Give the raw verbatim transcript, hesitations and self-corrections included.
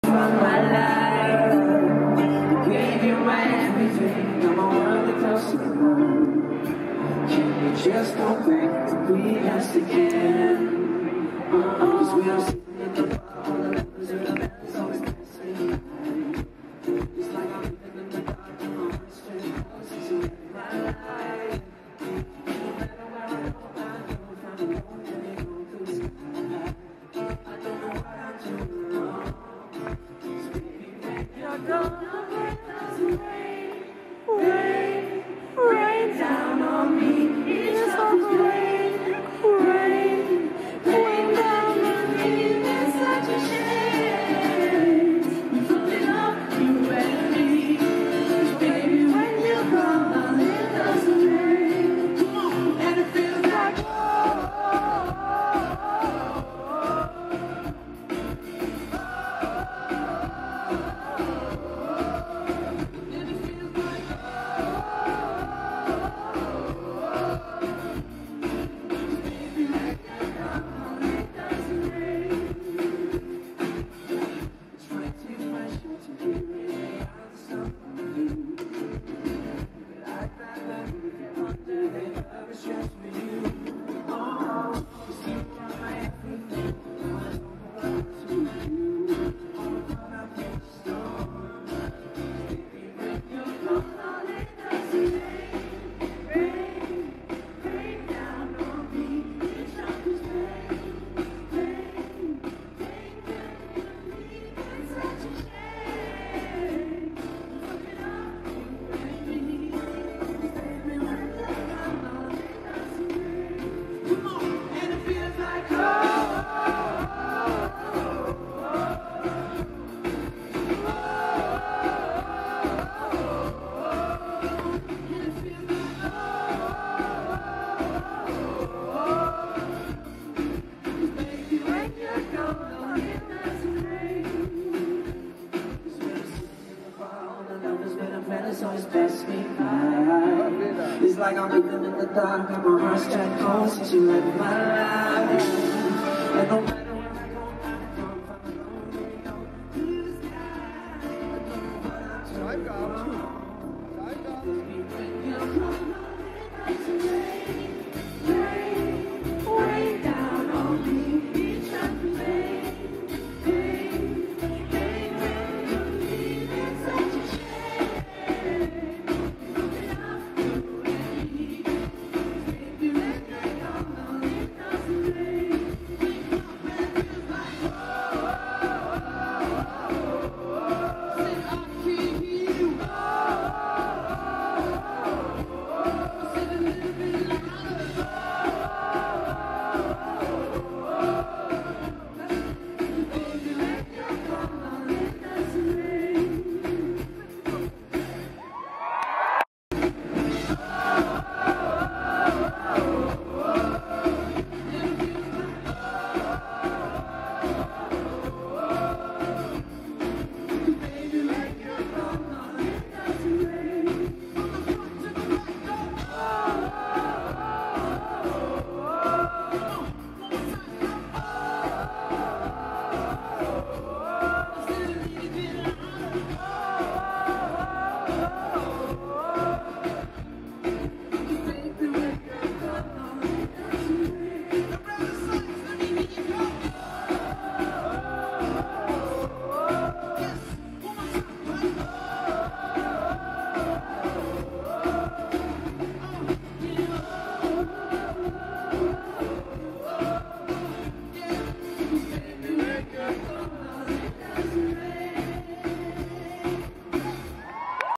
my life. Gave you my everything. I'm a world across the road. Can you just go back to be us again? Cause we are sitting in the bar, all the lovers and the bells always passing by. It's like I'm living in the dark, and my heart's straight close since you left my life. No matter where I go, I know if I'm alone, then they go through the sky. I don't know what I'm doing wrong. So baby, when you're gone, it doesn't rain, rain, rain down on me. It's just rain, rain, rain down on me. It's such a shame. You put it up, you and me. Baby, when you're gone, it doesn't rain. Come on, and it feels like oh, oh, oh, oh, oh. Always pass me by. It's like I'm living in the dark, and my heart's trapped cold since you left my life. And no matter where I go, I come from alone, and we go to the sky. I don't know what I'm doing.